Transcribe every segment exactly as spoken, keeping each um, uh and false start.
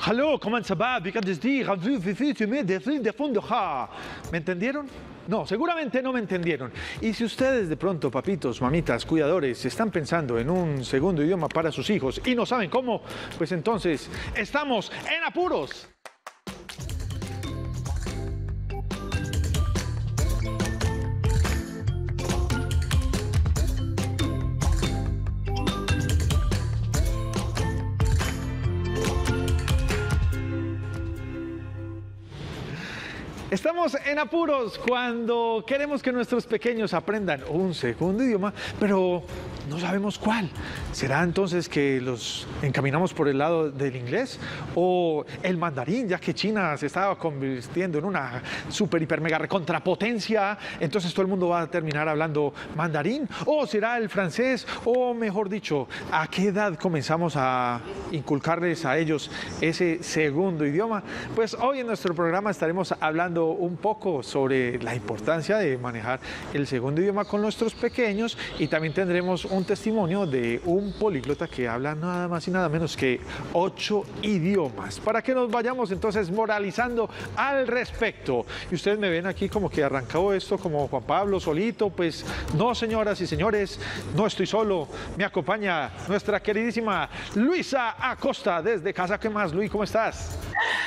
Hallo, comment ça va? ¿Me entendieron? No, seguramente no me entendieron. Y si ustedes de pronto, papitos, mamitas, cuidadores, están pensando en un segundo idioma para sus hijos y no saben cómo, pues entonces estamos en apuros. Estamos en apuros cuando queremos que nuestros pequeños aprendan un segundo idioma, pero no sabemos cuál. ¿Será entonces que los encaminamos por el lado del inglés o el mandarín, ya que China se estaba convirtiendo en una super, hiper, mega recontrapotencia? Entonces todo el mundo va a terminar hablando mandarín. ¿O será el francés? O mejor dicho, ¿a qué edad comenzamos a inculcarles a ellos ese segundo idioma? Pues hoy en nuestro programa estaremos hablando un poco sobre la importancia de manejar el segundo idioma con nuestros pequeños, y también tendremos un testimonio de un políglota que habla nada más y nada menos que ocho idiomas, para que nos vayamos entonces moralizando al respecto. Y ustedes me ven aquí como que arrancó esto como Juan Pablo solito. Pues no, señoras y señores, no estoy solo, me acompaña nuestra queridísima Luisa Acosta desde casa. ¿Qué más, Luis? ¿Cómo estás?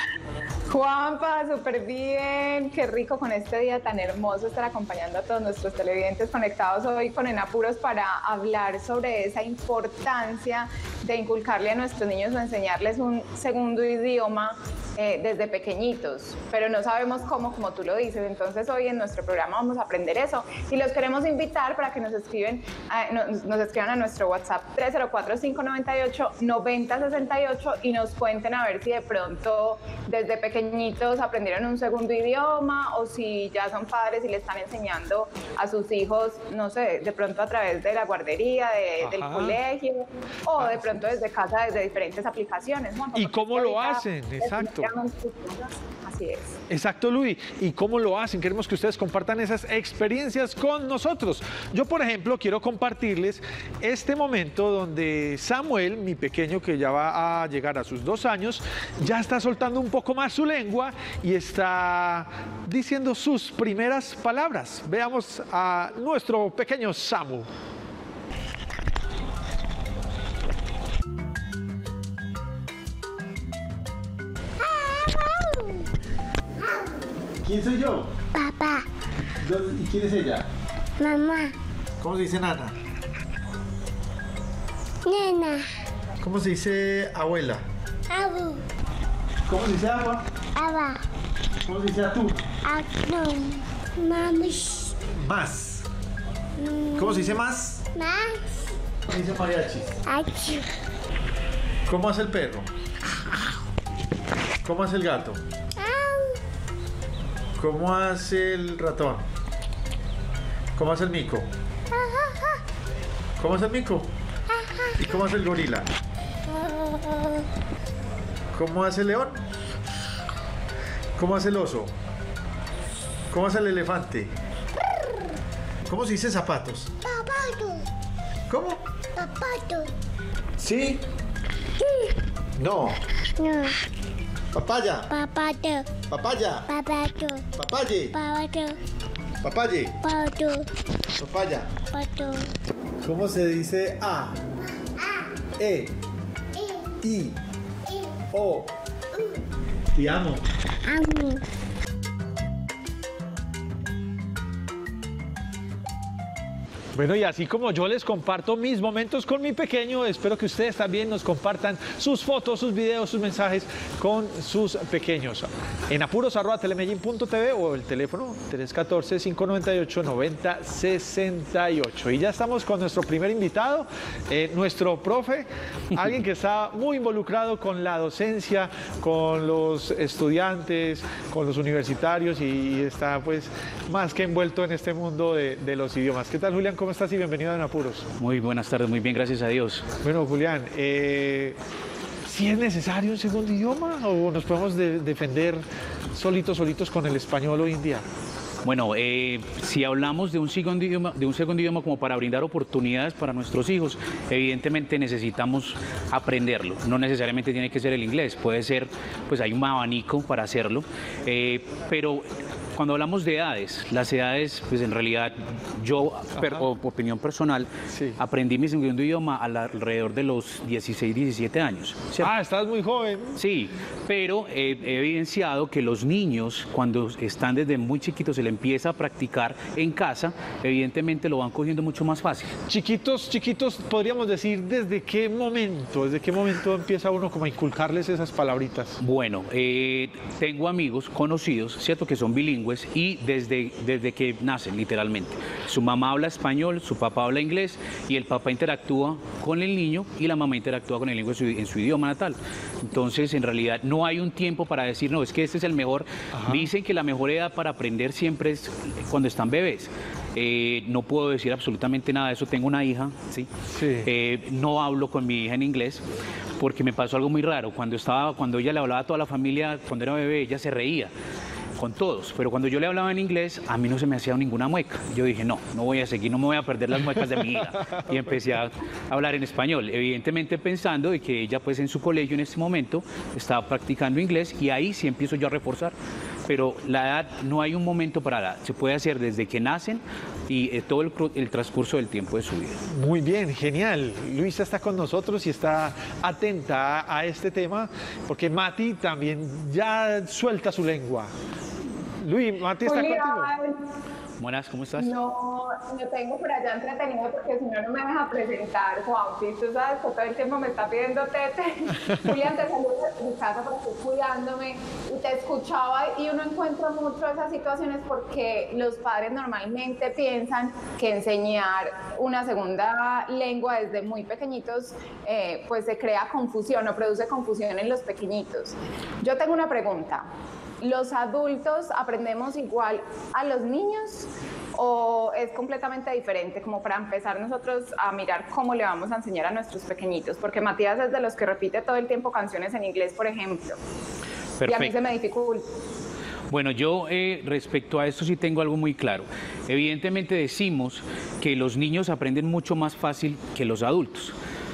Juanpa, súper bien, qué rico con este día tan hermoso estar acompañando a todos nuestros televidentes conectados hoy con En Apuros para hablar sobre esa importancia de inculcarle a nuestros niños o enseñarles un segundo idioma eh, desde pequeñitos, pero no sabemos cómo, como tú lo dices. Entonces hoy en nuestro programa vamos a aprender eso y los queremos invitar para que nos, escriben, eh, nos, nos escriban a nuestro WhatsApp tres cero cuatro, cinco nueve ocho, nueve cero seis ocho y nos cuenten a ver si de pronto desde pequeñitos aprendieron un segundo idioma, o si ya son padres y le están enseñando a sus hijos, no sé, de pronto a través de la guardería, de, del colegio, o de pronto desde casa, desde diferentes aplicaciones, ¿no? ¿Y cómo lo hacen? Exacto. Así es. Exacto, Luis. ¿Y cómo lo hacen? Queremos que ustedes compartan esas experiencias con nosotros. Yo, por ejemplo, quiero compartirles este momento donde Samuel, mi pequeño que ya va a llegar a sus dos años, ya está soltando un poco más su lengua y está diciendo sus primeras palabras. Veamos a nuestro pequeño Samu. ¿Quién soy yo? Papá. ¿Y quién es ella? Mamá. ¿Cómo se dice nana? Nena. ¿Cómo se dice abuela? Abu. ¿Cómo se dice agua? Aba. ¿Cómo se dice atún? Atún. Mamis. Más. ¿Cómo se dice más? Más. ¿Cómo se dice mariachi? Achi. ¿Cómo hace el perro? ¿Cómo hace el gato? ¿Cómo hace el ratón? ¿Cómo hace el mico? ¿Cómo hace el mico? ¿Y cómo hace el gorila? ¿Cómo hace el león? ¿Cómo hace el oso? ¿Cómo hace el elefante? ¿Cómo se dice zapatos? Zapato. ¿Cómo? Zapato. ¿Sí? Sí. No. No. Papaya. Papato. Papaya. Papato. Papaye. Papato. Papaye. Pato. Papaya. Pato. ¿Cómo se dice A? E. I. O. Te amo. Amo. Bueno, y así como yo les comparto mis momentos con mi pequeño, espero que ustedes también nos compartan sus fotos, sus videos, sus mensajes con sus pequeños. En apuros arroba telemedellín punto tv o el teléfono tres uno cuatro, cinco nueve ocho, nueve cero seis ocho. Y ya estamos con nuestro primer invitado, eh, nuestro profe, alguien que está muy involucrado con la docencia, con los estudiantes, con los universitarios, y está pues más que envuelto en este mundo de, de los idiomas. ¿Qué tal, Julián? ¿Cómo estás y bienvenido a En Apuros? Muy buenas tardes, muy bien, gracias a Dios. Bueno, Julián, eh, ¿sí es necesario un segundo idioma o nos podemos de defender solitos, solitos con el español hoy en día? Bueno, eh, si hablamos de un segundo idioma, de un segundo idioma como para brindar oportunidades para nuestros hijos, evidentemente necesitamos aprenderlo. No necesariamente tiene que ser el inglés, puede ser, pues hay un abanico para hacerlo, eh, pero cuando hablamos de edades, las edades, pues en realidad yo, per, o, opinión personal, Sí. aprendí mi segundo idioma al- alrededor de los dieciséis, diecisiete años. ¿cierto? Ah, estás muy joven. Sí, pero he, he evidenciado que los niños, cuando están desde muy chiquitos, se le empieza a practicar en casa, evidentemente lo van cogiendo mucho más fácil. Chiquitos, chiquitos, podríamos decir, ¿desde qué momento? ¿Desde qué momento empieza uno como a inculcarles esas palabritas? Bueno, eh, tengo amigos conocidos, ¿cierto?, que son bilingües y desde, desde que nacen, literalmente. Su mamá habla español, su papá habla inglés y el papá interactúa con el niño y la mamá interactúa con el niño en su, en su idioma natal. Entonces, en realidad, no hay un tiempo para decir, no, es que este es el mejor. Ajá. Dicen que la mejor edad para aprender siempre es cuando están bebés. Eh, no puedo decir absolutamente nada de eso. Tengo una hija, ¿sí? Sí. Eh, no hablo con mi hija en inglés porque me pasó algo muy raro. Cuando, estaba, cuando ella le hablaba a toda la familia, cuando era bebé, ella se reía con todos, pero cuando yo le hablaba en inglés, a mí no se me hacía ninguna mueca. Yo dije, no, no voy a seguir, no me voy a perder las muecas de mi hija. Y empecé a hablar en español, evidentemente pensando de que ella pues en su colegio en este momento estaba practicando inglés y ahí sí empiezo yo a reforzar. Pero la edad, no hay un momento para la edad, se puede hacer desde que nacen y eh, todo el, cru- el transcurso del tiempo de su vida. Muy bien, genial. Luisa está con nosotros y está atenta a este tema, porque Mati también ya suelta su lengua. Luis, Mati está contigo. Julián, Buenas, ¿cómo estás? no, lo tengo por allá entretenido porque si no, no me deja presentar, Juanpi. Tú sabes que todo el tiempo me está pidiendo tete. Julián, te saludo de mi casa porque estoy cuidándome y te escuchaba y uno encuentra mucho esas situaciones porque los padres normalmente piensan que enseñar una segunda lengua desde muy pequeñitos eh, pues se crea confusión o produce confusión en los pequeñitos. Yo tengo una pregunta. ¿Los adultos aprendemos igual a los niños o es completamente diferente? Como para empezar nosotros a mirar cómo le vamos a enseñar a nuestros pequeñitos, porque Matías es de los que repite todo el tiempo canciones en inglés, por ejemplo, y a mí se me dificulta. Bueno, yo eh, respecto a esto sí tengo algo muy claro. Evidentemente decimos que los niños aprenden mucho más fácil que los adultos.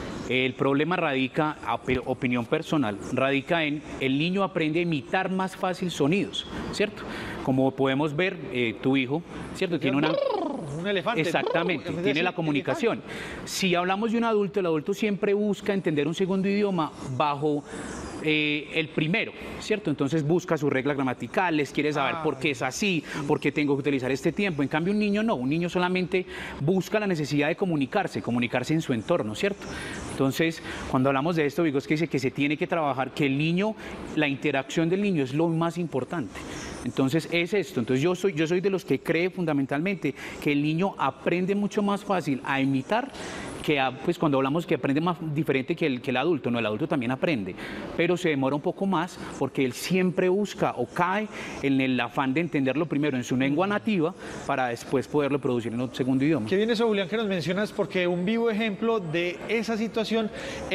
El problema radica, a pe- opinión personal, radica en el niño aprende a imitar más fácil sonidos, ¿cierto? Como podemos ver, eh, tu hijo, ¿cierto? Tiene una... Un elefante. Exactamente, En vez de tiene la decir comunicación. Si hablamos de un adulto, el adulto siempre busca entender un segundo idioma bajo eh, el primero, ¿cierto? Entonces busca sus reglas gramaticales, quiere saber Ah. por qué es así, por qué tengo que utilizar este tiempo. En cambio, un niño no, un niño solamente busca la necesidad de comunicarse, comunicarse en su entorno, ¿cierto? Entonces, cuando hablamos de esto, digo, es que dice que se tiene que trabajar, que el niño, la interacción del niño es lo más importante. Entonces es esto, entonces yo soy, yo soy de los que cree fundamentalmente que el niño aprende mucho más fácil a imitar que a, pues cuando hablamos que aprende más diferente que el, que el adulto, no, el adulto también aprende, pero se demora un poco más porque él siempre busca o cae en el afán de entenderlo primero en su lengua nativa para después poderlo producir en un segundo idioma. Qué bien eso, Julián, que nos mencionas, porque un vivo ejemplo de esa situación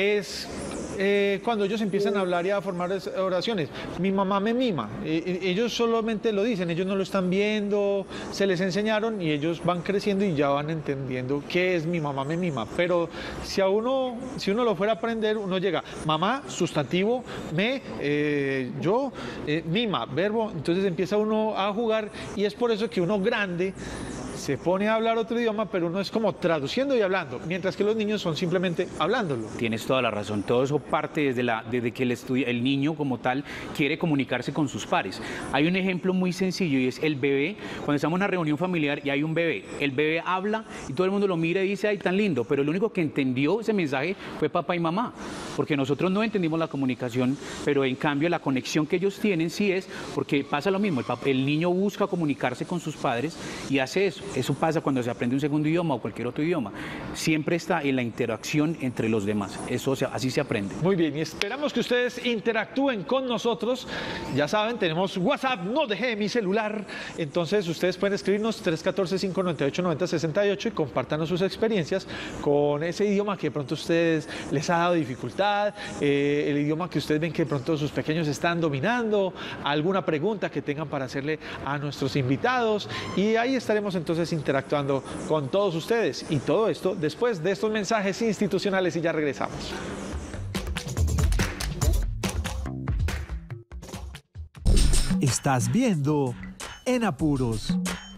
es eh, cuando ellos empiezan a hablar y a formar es- oraciones. Mi mamá me mima. Eh, eh, ellos solamente lo dicen, ellos no lo están viendo, se les enseñaron y ellos van creciendo y ya van entendiendo qué es mi mamá me mima. Pero si a uno, si uno lo fuera a aprender, uno llega, mamá, sustantivo, me, eh, yo, eh, mima, verbo, entonces empieza uno a jugar y es por eso que uno grande se pone a hablar otro idioma, pero uno es como traduciendo y hablando, mientras que los niños son simplemente hablándolo. Tienes toda la razón, todo eso parte desde, la, desde que el, estudia, el niño como tal quiere comunicarse con sus pares. Hay un ejemplo muy sencillo y es el bebé, cuando estamos en una reunión familiar y hay un bebé, el bebé habla y todo el mundo lo mira y dice, ay, tan lindo, pero el único que entendió ese mensaje fue papá y mamá, porque nosotros no entendimos la comunicación, pero en cambio la conexión que ellos tienen sí es, porque pasa lo mismo, el, pap- el niño busca comunicarse con sus padres y hace eso. eso pasa cuando se aprende un segundo idioma o cualquier otro idioma. Siempre está en la interacción entre los demás. Eso, así se aprende. Muy bien, y esperamos que ustedes interactúen con nosotros. Ya saben, tenemos WhatsApp, no dejé mi celular. Entonces, ustedes pueden escribirnos tres uno cuatro, cinco nueve ocho, nueve cero seis ocho y compártanos sus experiencias con ese idioma que de pronto a ustedes les ha dado dificultad, eh, el idioma que ustedes ven que de pronto sus pequeños están dominando, alguna pregunta que tengan para hacerle a nuestros invitados, y ahí estaremos entonces interactuando con todos ustedes, y todo esto después de estos mensajes institucionales, y ya regresamos. Estás viendo En Apuros.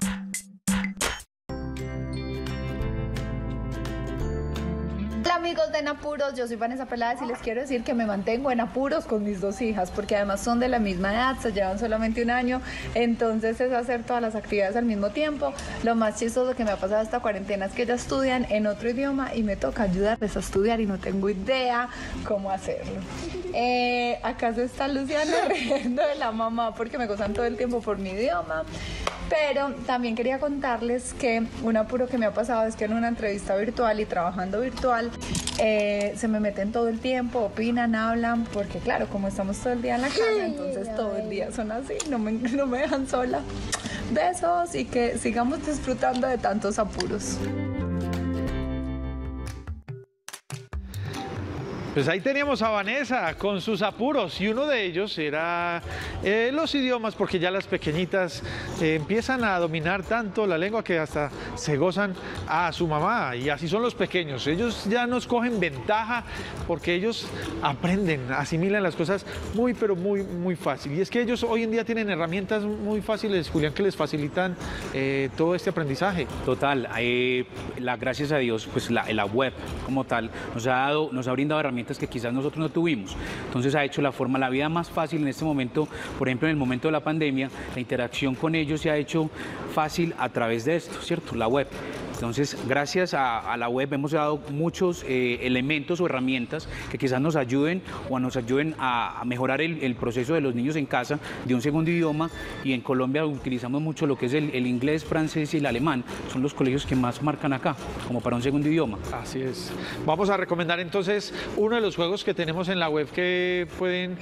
Hola amigos de En Apuros, yo soy Vanessa Peláez y les quiero decir que me mantengo en apuros con mis dos hijas, porque además son de la misma edad, se llevan solamente un año, entonces es hacer todas las actividades al mismo tiempo. Lo más chistoso que me ha pasado esta cuarentena es que ellas estudian en otro idioma y me toca ayudarles a estudiar y no tengo idea cómo hacerlo. Eh, acá se está Luciana riendo de la mamá porque me gozan todo el tiempo por mi idioma. Pero también quería contarles que un apuro que me ha pasado es que en una entrevista virtual y trabajando virtual eh, se me meten todo el tiempo, opinan, hablan, porque claro, como estamos todo el día en la casa, entonces todo el día son así, no me, no me dejan sola. Besos y que sigamos disfrutando de tantos apuros. Pues ahí teníamos a Vanessa con sus apuros, y uno de ellos era eh, los idiomas, porque ya las pequeñitas eh, empiezan a dominar tanto la lengua que hasta se gozan a su mamá, y así son los pequeños. Ellos ya nos cogen ventaja porque ellos aprenden, asimilan las cosas muy, pero muy, muy fácil. Y es que ellos hoy en día tienen herramientas muy fáciles, Julián, que les facilitan eh, todo este aprendizaje. Total, eh, la, gracias a Dios, pues la, la web como tal nos ha dado, nos ha brindado herramientas que quizás nosotros no tuvimos. Entonces ha hecho la forma, la vida más fácil en este momento. Por ejemplo, en el momento de la pandemia, la interacción con ellos se ha hecho fácil a través de esto, ¿cierto? La web. Entonces, gracias a, a la web hemos dado muchos eh, elementos o herramientas que quizás nos ayuden o nos ayuden a, a mejorar el, el proceso de los niños en casa de un segundo idioma. Y en Colombia utilizamos mucho lo que es el, el inglés, francés y el alemán. Son los colegios que más marcan acá, como para un segundo idioma. Así es. Vamos a recomendar entonces uno de los juegos que tenemos en la web que pueden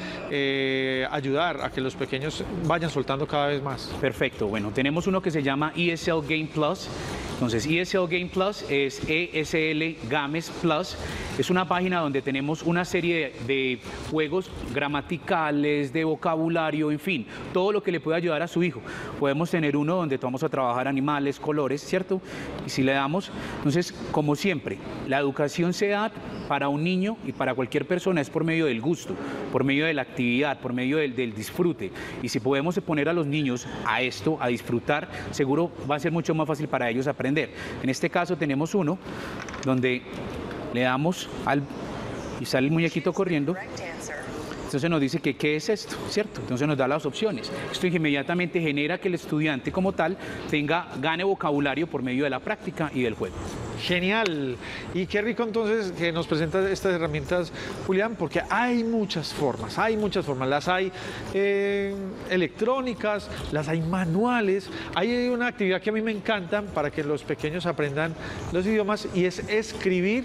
eh, ayudar a que los pequeños vayan soltando cada vez más. Perfecto. Bueno, tenemos uno que se llama E S L Game Plus. Entonces, E S L Game Plus es E S L Games Plus. Es una página donde tenemos una serie de, de juegos gramaticales, de vocabulario, en fin, todo lo que le puede ayudar a su hijo. Podemos tener uno donde vamos a trabajar animales, colores, ¿cierto? Y si le damos, entonces, como siempre, la educación se da para un niño y para cualquier persona es por medio del gusto, por medio de la actividad, por medio del, del disfrute. Y si podemos poner a los niños a esto, a disfrutar, seguro va a ser mucho más fácil para ellos aprender. En este caso tenemos uno donde le damos al y sale el muñequito corriendo. Entonces nos dice que qué es esto, ¿cierto? Entonces nos da las opciones. Esto inmediatamente genera que el estudiante como tal tenga, gane vocabulario por medio de la práctica y del juego. Genial. Y qué rico entonces que nos presenta estas herramientas, Julián, porque hay muchas formas, hay muchas formas. Las hay eh, electrónicas, las hay manuales. Hay una actividad que a mí me encanta para que los pequeños aprendan los idiomas, y es escribir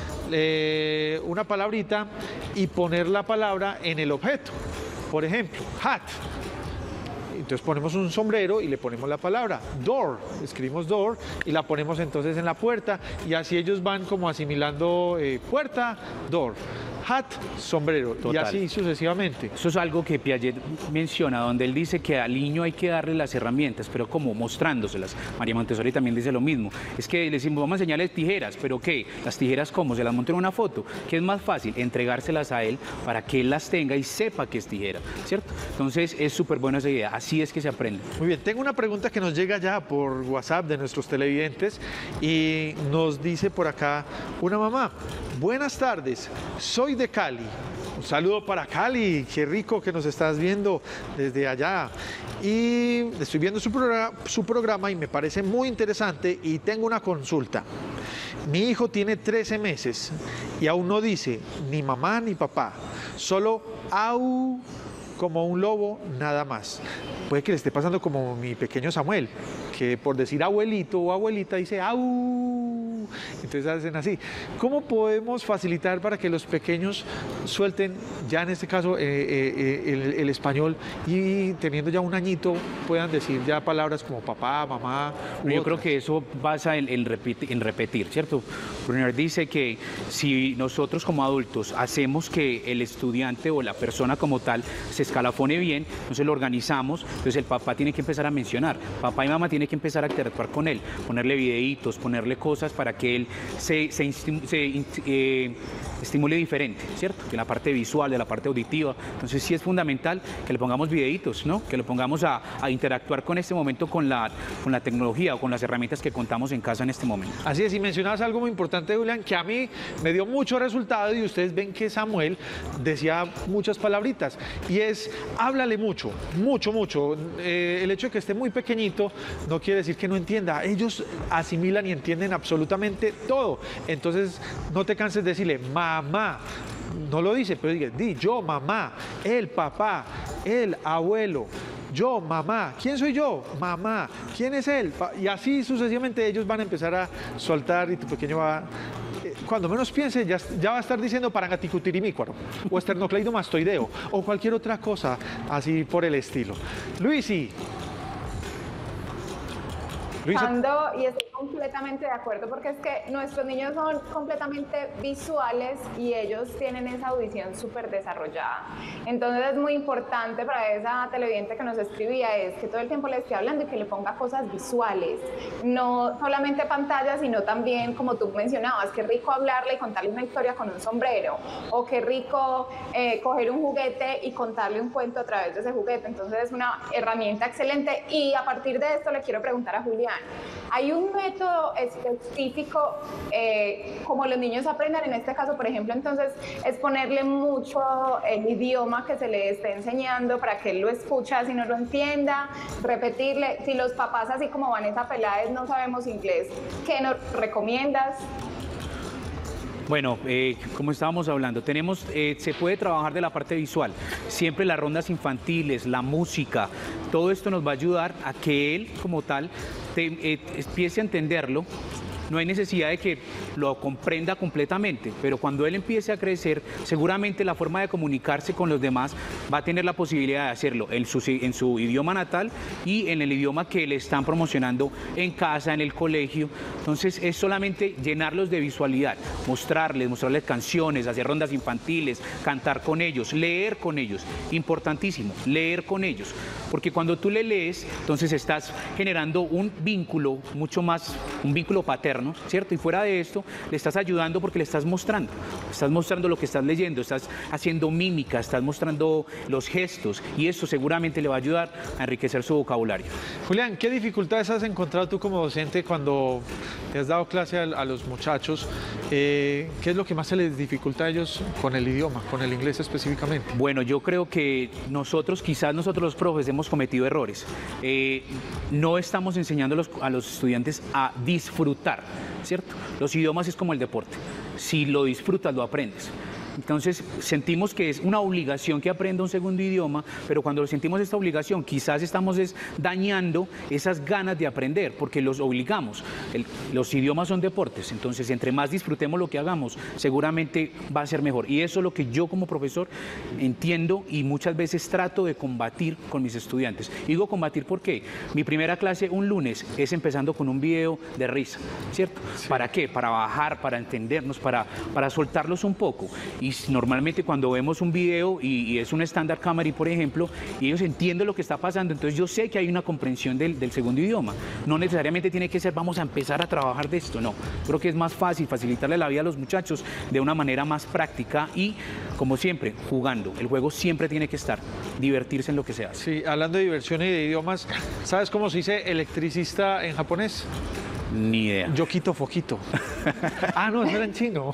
Eh, una palabrita y poner la palabra en el objeto. Por ejemplo, hat. Entonces ponemos un sombrero y le ponemos la palabra door, escribimos door y la ponemos entonces en la puerta, y así ellos van como asimilando eh, puerta, door, hat, sombrero. Total. Y así sucesivamente. Eso es algo que Piaget menciona, donde él dice que al niño hay que darle las herramientas, pero ¿cómo? Mostrándoselas. María Montessori también dice lo mismo. Es que le decimos, vamos a enseñarles tijeras, pero ¿qué? ¿Las tijeras cómo? ¿Se las montan en una foto? ¿Qué es más fácil? Entregárselas a él para que él las tenga y sepa que es tijera, ¿cierto? Entonces es súper buena esa idea. Así es que se aprende. Muy bien, tengo una pregunta que nos llega ya por WhatsApp de nuestros televidentes, y nos dice por acá una mamá: buenas tardes, soy de Cali. Un saludo para Cali, qué rico que nos estás viendo desde allá. Y estoy viendo su programa, su programa y me parece muy interesante, y tengo una consulta. Mi hijo tiene trece meses y aún no dice ni mamá ni papá, solo au como un lobo, nada más. Puede que le esté pasando como mi pequeño Samuel, que por decir abuelito o abuelita dice au. Entonces hacen así. ¿Cómo podemos facilitar para que los pequeños suelten, ya en este caso, eh, eh, el, el español y teniendo ya un añito puedan decir ya palabras como papá, mamá? Yo creo que eso basa en, en, repetir, en repetir, ¿cierto? Brunner dice que si nosotros como adultos hacemos que el estudiante o la persona como tal se escalafone bien, entonces lo organizamos, entonces el papá tiene que empezar a mencionar, papá y mamá tienen que empezar a interactuar con él, ponerle videitos, ponerle cosas para que él se, se, se eh, estimule diferente, ¿cierto? De la parte visual, de la parte auditiva. Entonces sí es fundamental que le pongamos videitos, ¿no? Que lo pongamos a, a interactuar con este momento con la, con la tecnología o con las herramientas que contamos en casa en este momento. Así es, y mencionabas algo muy importante, Julián, que a mí me dio mucho resultado y ustedes ven que Samuel decía muchas palabritas y es, háblale mucho, mucho, mucho. Eh, el hecho de que esté muy pequeñito no quiere decir que no entienda. Ellos asimilan y entienden absolutamente todo. Entonces, no te canses de decirle, mamá. No lo dice, pero diga, di yo, mamá, él, papá, él, abuelo. Yo, mamá. ¿Quién soy yo? Mamá. ¿Quién es él? Y así sucesivamente ellos van a empezar a soltar y tu pequeño va... Cuando menos piense, ya, ya va a estar diciendo parangaticutirimícuaro o esternocleidomastoideo o cualquier otra cosa así por el estilo. Luisi. Luisa. Ando, y estoy completamente de acuerdo porque es que nuestros niños son completamente visuales y ellos tienen esa audición súper desarrollada. Entonces es muy importante para esa televidente que nos escribía es que todo el tiempo le esté hablando y que le ponga cosas visuales, no solamente pantallas, sino también, como tú mencionabas, qué rico hablarle y contarle una historia con un sombrero, o qué rico eh, coger un juguete y contarle un cuento a través de ese juguete. Entonces es una herramienta excelente y a partir de esto le quiero preguntar a Julián, ¿hay un método específico eh, como los niños aprendan? En este caso, por ejemplo, entonces es ponerle mucho el idioma que se le esté enseñando para que él lo escuche si no lo entienda, repetirle. Si los papás, así como Vanessa Peláez, no sabemos inglés, ¿qué nos recomiendas? Bueno, eh, como estábamos hablando, tenemos, eh, se puede trabajar de la parte visual. Siempre las rondas infantiles, la música, todo esto nos va a ayudar a que él, como tal, te, eh, empiece a entenderlo. No hay necesidad de que lo comprenda completamente, pero cuando él empiece a crecer, seguramente la forma de comunicarse con los demás va a tener la posibilidad de hacerlo en su, en su idioma natal y en el idioma que le están promocionando en casa, en el colegio. Entonces es solamente llenarlos de visualidad, mostrarles, mostrarles canciones, hacer rondas infantiles, cantar con ellos, leer con ellos. Importantísimo, leer con ellos, porque cuando tú le lees, entonces estás generando un vínculo mucho más, un vínculo paterno, ¿cierto? Y fuera de esto, le estás ayudando porque le estás mostrando, estás mostrando lo que estás leyendo, estás haciendo mímica, estás mostrando los gestos y eso seguramente le va a ayudar a enriquecer su vocabulario. Julián, ¿qué dificultades has encontrado tú como docente cuando te has dado clase a, a los muchachos? Eh, ¿Qué es lo que más se les dificulta a ellos con el idioma, con el inglés específicamente? Bueno, yo creo que nosotros, quizás nosotros los profes hemos cometido errores. Eh, no estamos enseñando a los, a los estudiantes a disfrutar, ¿cierto? Los idiomas es como el deporte. Si lo disfrutas, lo aprendes. Entonces sentimos que es una obligación que aprenda un segundo idioma, pero cuando sentimos esta obligación quizás estamos es dañando esas ganas de aprender porque los obligamos. El, los idiomas son deportes, entonces entre más disfrutemos lo que hagamos seguramente va a ser mejor y eso es lo que yo como profesor entiendo y muchas veces trato de combatir con mis estudiantes. Digo combatir porque mi primera clase un lunes es empezando con un video de risa, ¿cierto? Sí. ¿Para qué? Para bajar, para entendernos, para, para soltarlos un poco. Y normalmente cuando vemos un video y, y es un estándar Camari, por ejemplo, y ellos entienden lo que está pasando, entonces yo sé que hay una comprensión del, del segundo idioma. No necesariamente tiene que ser, vamos a empezar a trabajar de esto, no. Creo que es más fácil facilitarle la vida a los muchachos de una manera más práctica y, como siempre, jugando. El juego siempre tiene que estar, divertirse en lo que se hace. Sí, hablando de diversión y de idiomas, ¿sabes cómo se dice electricista en japonés? Ni idea. Yo quito foquito. Ah, no, eso era en chino.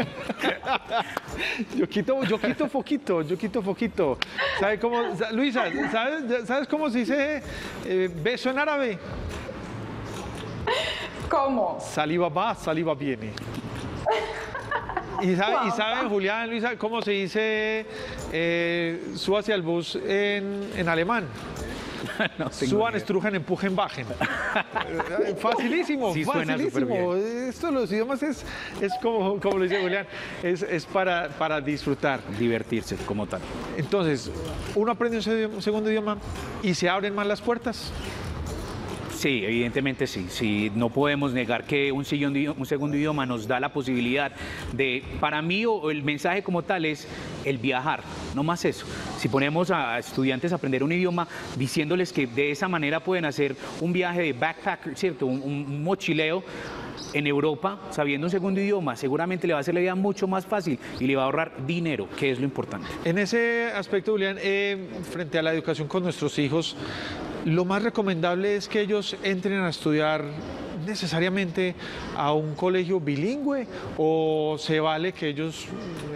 Yo quito, yo quito foquito, yo quito foquito. ¿Sabes cómo, Luisa, ¿sabes, ¿sabes cómo se dice eh, beso en árabe? ¿Cómo? Saliva va, saliva viene. ¿Y sabe, y sabe Julián, Luisa, cómo se dice eh, súbase al bus en, en alemán? No tengo Suban, idea. estrujan, empujen, bajen. Eh, facilísimo, Sí, suena facilísimo. súper Esto de los idiomas es, es como, como lo dice Julián, es, es para, para disfrutar. Divertirse como tal. Entonces, uno aprende un se- un segundo idioma y se abren más las puertas. Sí, evidentemente sí. Sí, no podemos negar que un segundo, idi- un segundo idioma nos da la posibilidad de, para mí, o el mensaje como tal es el viajar, no más eso. Si ponemos a estudiantes a aprender un idioma diciéndoles que de esa manera pueden hacer un viaje de backpacker, ¿cierto? Un, un mochileo en Europa, sabiendo un segundo idioma, seguramente le va a hacer la vida mucho más fácil y le va a ahorrar dinero, que es lo importante. En ese aspecto, Julián, eh, frente a la educación con nuestros hijos, lo más recomendable es que ellos entren a estudiar necesariamente a un colegio bilingüe, o se vale que ellos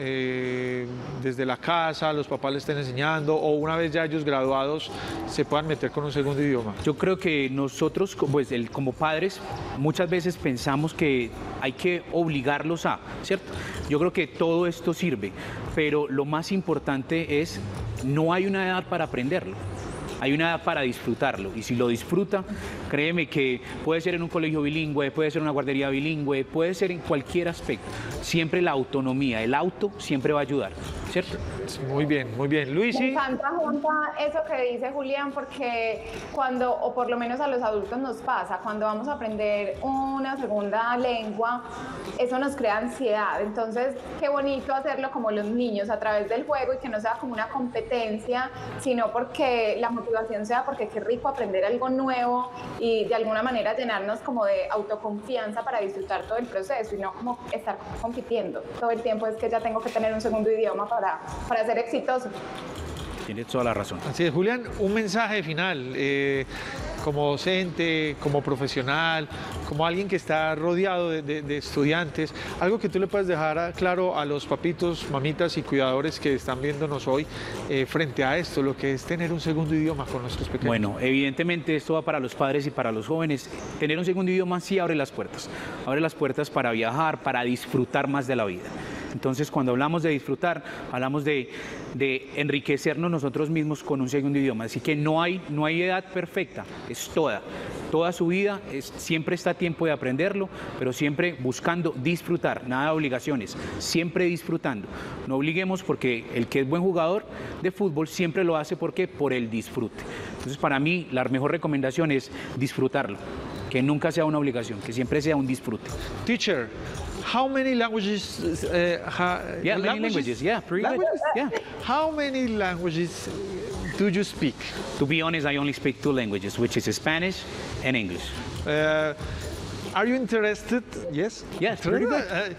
eh, desde la casa los papás les estén enseñando, o una vez ya ellos graduados se puedan meter con un segundo idioma. Yo creo que nosotros, pues, el- como padres, muchas veces pensamos que hay que obligarlos a, ¿cierto? Yo creo que todo esto sirve, pero lo más importante es, no hay una edad para aprenderlo. Hay una edad para disfrutarlo, y si lo disfruta, créeme que puede ser en un colegio bilingüe, puede ser en una guardería bilingüe, puede ser en cualquier aspecto. Siempre la autonomía, el auto siempre va a ayudar, ¿cierto? Muy bien, muy bien. Luis, Me sí. encanta, Juanpa, eso que dice Julián, porque cuando, o por lo menos a los adultos nos pasa, cuando vamos a aprender una segunda lengua, eso nos crea ansiedad. Entonces, qué bonito hacerlo como los niños, a través del juego, y que no sea como una competencia, sino porque la motivación sea porque qué rico aprender algo nuevo y de alguna manera llenarnos como de autoconfianza para disfrutar todo el proceso y no como estar compitiendo todo el tiempo. Es que ya tengo que tener un segundo idioma para, para ser exitoso. Tienes toda la razón. Así es, Julián, un mensaje final, eh, como docente, como profesional, como alguien que está rodeado de, de- de estudiantes, algo que tú le puedes dejar a- claro a los papitos, mamitas y cuidadores que están viéndonos hoy eh, frente a esto, lo que es tener un segundo idioma con nuestros pequeños. Bueno, evidentemente esto va para los padres y para los jóvenes. Tener un segundo idioma sí abre las puertas. Abre las puertas para viajar, para disfrutar más de la vida. Entonces, cuando hablamos de disfrutar, hablamos de, de enriquecernos nosotros mismos con un segundo idioma. Así que no hay, no hay edad perfecta, es toda. Toda su vida es, siempre está a tiempo de aprenderlo, pero siempre buscando disfrutar, nada de obligaciones, siempre disfrutando. No obliguemos, porque el que es buen jugador de fútbol siempre lo hace porque por el disfrute. Entonces, para mí, la mejor recomendación es disfrutarlo, que nunca sea una obligación, que siempre sea un disfrute. Teacher, how many languages? Uh, ha- Yeah, many languages, yeah, pretty good, Languages? yeah. How many languages do you speak? To be honest, I only speak two languages, which is Spanish and English. Uh, are you interested? Yes? Yes, pretty good. Uh,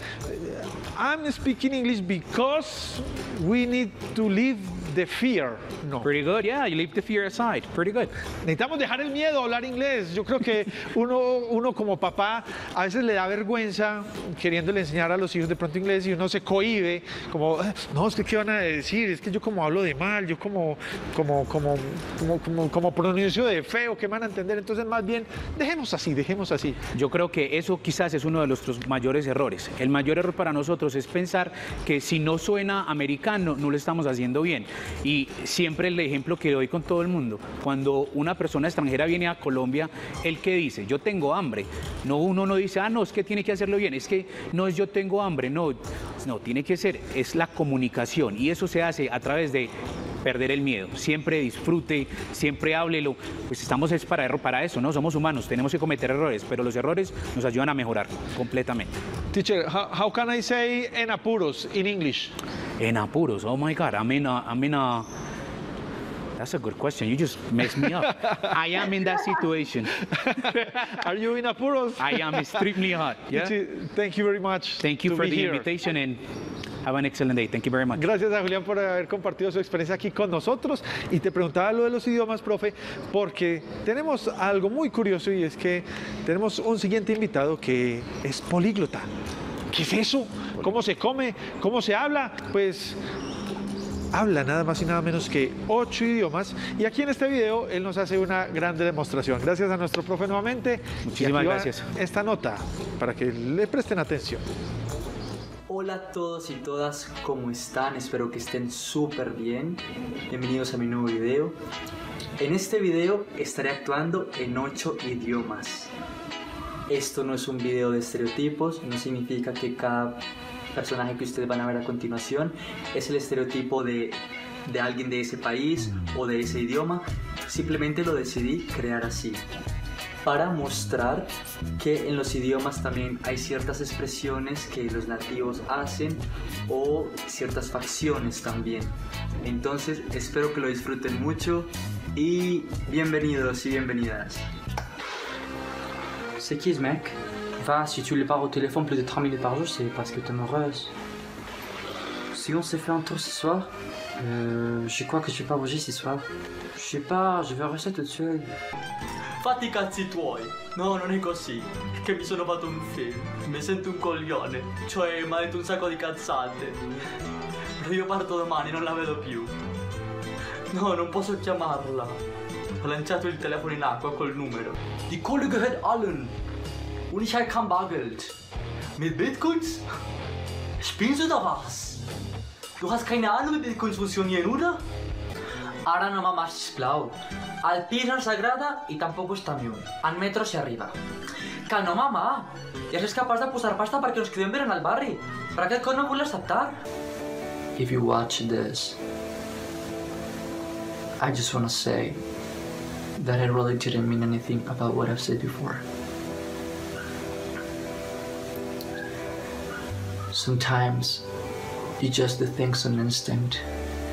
I'm speaking English because we need to leave the fear. No. Pretty good, yeah, you leave the fear aside. Pretty good. Necesitamos dejar el miedo a hablar inglés. Yo creo que uno, uno como papá a veces le da vergüenza queriéndole enseñar a los hijos de pronto inglés, y uno se cohíbe, como, "Ah, no, es que qué van a decir, es que yo como hablo de mal, yo como, como, como, como, como, como pronuncio de feo, ¿qué van a entender?". Entonces, más bien, dejemos así, dejemos así. Yo creo que eso quizás es uno de nuestros mayores errores. El mayor error para nosotros es pensar que si no suena americano, no lo estamos haciendo bien. Y siempre el ejemplo que doy con todo el mundo, cuando una persona extranjera viene a Colombia, ¿el qué dice? Yo tengo hambre. No, uno no dice, ah, no, es que tiene que hacerlo bien, es que no es yo tengo hambre, no, no, tiene que ser, es la comunicación, y eso se hace a través de perder el miedo. Siempre disfrute, siempre háblelo. Pues estamos es para, para eso, ¿no? Somos humanos, tenemos que cometer errores, pero los errores nos ayudan a mejorar completamente. Teacher, how, how can I say en apuros in English? En apuros, oh my God, I'm in a, I'm in a, that's a good question, you just messed me up. I am in that situation. Are you in apuros? I am extremely hot, yeah? Thank you very much. Thank you to for be the here. invitation and have an excellent day. Thank you very much. Gracias a Julián por haber compartido su experiencia aquí con nosotros. Y te preguntaba lo de los idiomas, profe, porque tenemos algo muy curioso, y es que tenemos un siguiente invitado que es políglota. ¿Qué es eso? ¿Cómo se come? ¿Cómo se habla? Pues habla nada más y nada menos que ocho idiomas, y aquí en este video él nos hace una gran demostración. Gracias a nuestro profe nuevamente. Muchísimas Y aquí va gracias. esta nota para que le presten atención. Hola a todos y todas, ¿cómo están? Espero que estén súper bien. Bienvenidos a mi nuevo video. En este video estaré actuando en ocho idiomas. Esto no es un video de estereotipos, no significa que cada personaje que ustedes van a ver a continuación es el estereotipo de, de alguien de ese país o de ese idioma. Simplemente lo decidí crear así, para mostrar que en los idiomas también hay ciertas expresiones que los nativos hacen o ciertas facciones también. Entonces espero que lo disfruten mucho y bienvenidos y bienvenidas. C'est qui ce mec? Va, si tu lui parles au téléphone plus de trente minutes par jour, c'est parce que t'es amoureuse. Si on s'est fait un tour ce soir, euh, je crois que je vais pas bouger ce soir. Je sais pas, je vais rester toute seule. Fatti i cazzi tuoi. No, non è così. Che mi sono fatto un film. Mi sento un coglione. Cioè, mi ha detto un sacco di cazzate. Però io parto domani, non la vedo più. No, non posso chiamarla. Ho lanciato il telefono in acqua col numero. Die Kohle gehört allen. Und ich halt kein Bargeld. Mit Bitcoins? Spinnst du da was? Du hast keine Ahnung, wie Bitcoins funktionieren, oder? Ara no mamà, sisplau. Al pis no s'agrada i tampoc està miu. En metro si arriba. Que no, mamà. Ja és capaç de posar pasta perquè ens quedem bé en el barri. Per aquest cop no vull acceptar. If you watch this, I just want to say that I really didn't mean anything about what I've said before. Sometimes you just do things on instinct.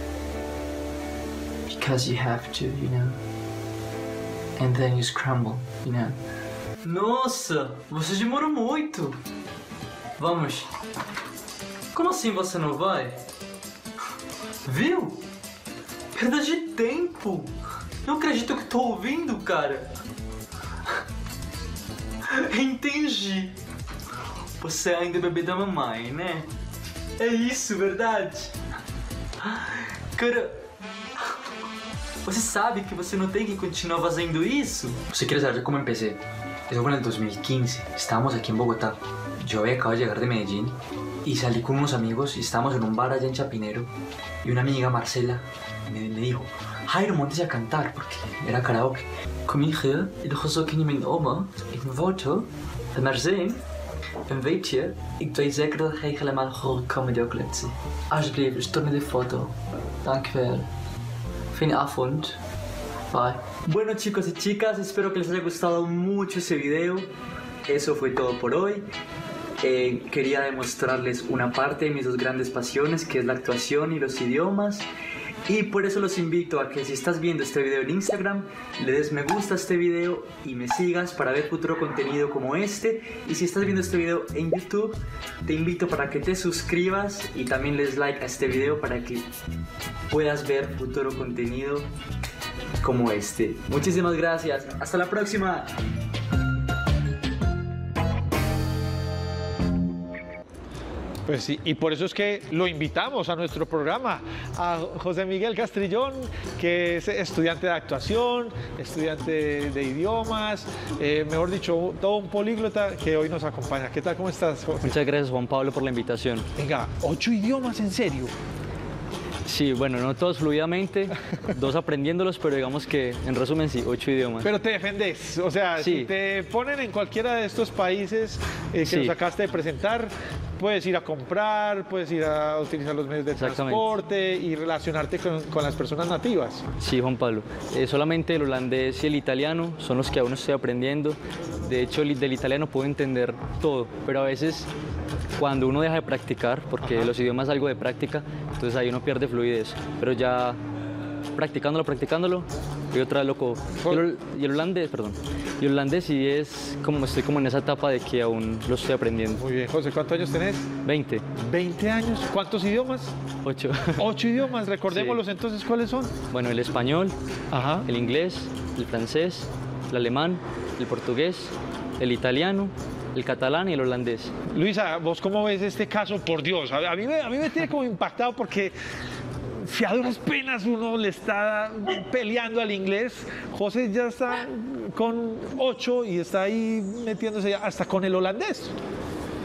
Because you have to, you know. And then you scramble, you know. Nossa, você demorou muito. Vamos. Como assim você não vai? Viu? Perda de tempo. Não acredito que tô ouvindo, cara. Entendi. Você ainda é bebê da mamãe, né? É isso, verdade? Cara, você sabe que você não tem que continuar fazendo isso? Você quer saber como empecé? Eso fue en el dos mil quince. Estábamos aquí en Bogotá. Yo había acabado de llegar de Medellín y salí con unos amigos y estábamos en un bar allá en Chapinero. Y una amiga, Marcela, me, me dijo: Jairo, montes a cantar, porque era karaoke. Kom hier, in de gezok in mijn oma, in mijn foto, en maar zien. En weet je, ik weet zeker dat hij helemaal goed kan met jouw kletsen. Alsjeblieft, stuur me de foto. Dankjewel. Fin Afund. Bye. Bueno, chicos y chicas, espero que les haya gustado mucho ese video. Eso fue todo por hoy. Eh, quería demostrarles una parte de mis dos grandes pasiones, que es la actuación y los idiomas. Y por eso los invito a que, si estás viendo este video en Instagram, le des me gusta a este video y me sigas para ver futuro contenido como este. Y si estás viendo este video en YouTube, te invito para que te suscribas y también le des like a este video para que puedas ver futuro contenido como este. Muchísimas gracias. Hasta la próxima. Pues sí, y por eso es que lo invitamos a nuestro programa, a José Miguel Castrillón, que es estudiante de actuación, estudiante de, de idiomas, eh, mejor dicho, todo un políglota que hoy nos acompaña. ¿Qué tal? ¿Cómo estás, José? Muchas gracias, Juan Pablo, por la invitación. Venga, ¿ocho idiomas en serio? Sí, bueno, no todos fluidamente, dos aprendiéndolos, pero digamos que, en resumen, sí, ocho idiomas. Pero te defendés, o sea, sí. Si te ponen en cualquiera de estos países eh, que Sí. nos acabaste de presentar, puedes ir a comprar, puedes ir a utilizar los medios de transporte y relacionarte con, con las personas nativas. Sí, Juan Pablo. Eh, solamente el holandés y el italiano son los que aún estoy aprendiendo. De hecho, el- del italiano puedo entender todo, pero a veces cuando uno deja de practicar, porque Ajá. los idiomas es algo de práctica, entonces ahí uno pierde fluidez. Pero ya practicándolo, practicándolo, y otra vez loco. Y el, y el holandés, perdón. Y el holandés sí es como, estoy como en esa etapa de que aún lo estoy aprendiendo. Muy bien, José, ¿cuántos años tenés? veinte, veinte años. ¿Cuántos idiomas? ocho. Ocho idiomas, recordémoslos entonces, ¿cuáles son? Bueno, el español, Ajá. el inglés, el francés, el alemán, el portugués, el italiano, el catalán y el holandés. Luisa, ¿vos cómo ves este caso? Por Dios, a, a mí, me, a mí me tiene como impactado porque si a duras penas uno le está peleando al inglés, José ya está con ocho y está ahí metiéndose hasta con el holandés.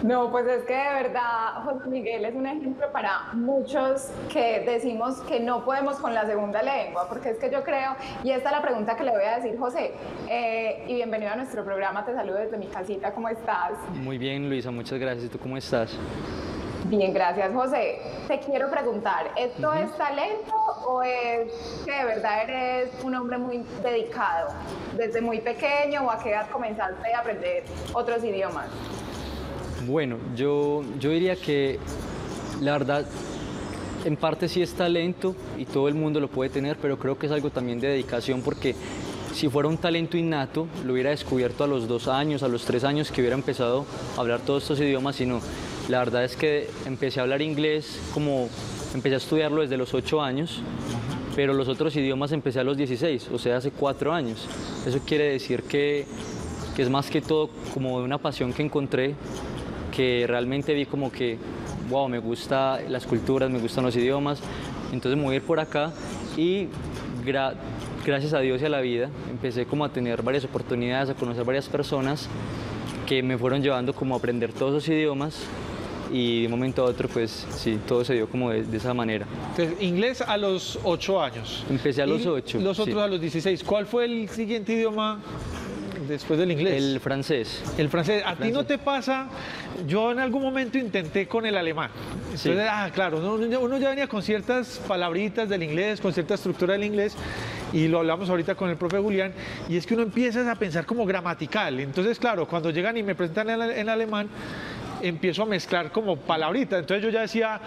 No, pues es que de verdad José Miguel es un ejemplo para muchos que decimos que no podemos con la segunda lengua, porque es que yo creo, y esta es la pregunta que le voy a decir, José, eh, y bienvenido a nuestro programa, te saludo desde mi casita, ¿cómo estás? Muy bien, Luisa, muchas gracias. ¿Y tú cómo estás? Bien, gracias, José. Te quiero preguntar, ¿esto uh-huh. es talento o es que de verdad eres un hombre muy dedicado? ¿Desde muy pequeño o a qué edad comenzaste a aprender otros idiomas? Bueno, yo, yo diría que la verdad, en parte sí es talento y todo el mundo lo puede tener, pero creo que es algo también de dedicación, porque si fuera un talento innato, lo hubiera descubierto a los dos años, a los tres años que hubiera empezado a hablar todos estos idiomas, sino la verdad es que empecé a hablar inglés, como empecé a estudiarlo desde los ocho años, pero los otros idiomas empecé a los dieciséis, o sea, hace cuatro años. Eso quiere decir que, que es más que todo como una pasión que encontré, que realmente vi como que, wow, me gustan las culturas, me gustan los idiomas, entonces me voy a ir por acá y gra gracias a Dios y a la vida empecé como a tener varias oportunidades, a conocer varias personas que me fueron llevando como a aprender todos esos idiomas y de un momento a otro pues sí, todo se dio como de, de esa manera. Entonces, inglés a los ocho años. Empecé a los ocho. Los otros sí. A los dieciséis. ¿Cuál fue el siguiente idioma después del inglés? El francés. El francés. ¿A el ti francés. no te pasa? Yo en algún momento intenté con el alemán. Entonces, sí. ah, claro, uno, uno ya venía con ciertas palabritas del inglés, con cierta estructura del inglés, y lo hablamos ahorita con el profe Julián, y es que uno empieza a pensar como gramatical. Entonces, claro, cuando llegan y me presentan en, en alemán, empiezo a mezclar como palabritas. Entonces yo ya decía,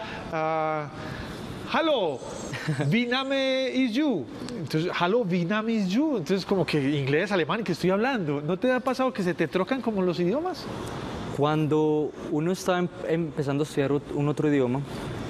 uh, hello, wie Name is you. Entonces, hello, wie Name is you. Entonces, como que inglés, alemán, ¿qué estoy hablando? ¿No te ha pasado que se te trocan como los idiomas? Cuando uno está em empezando a estudiar un otro idioma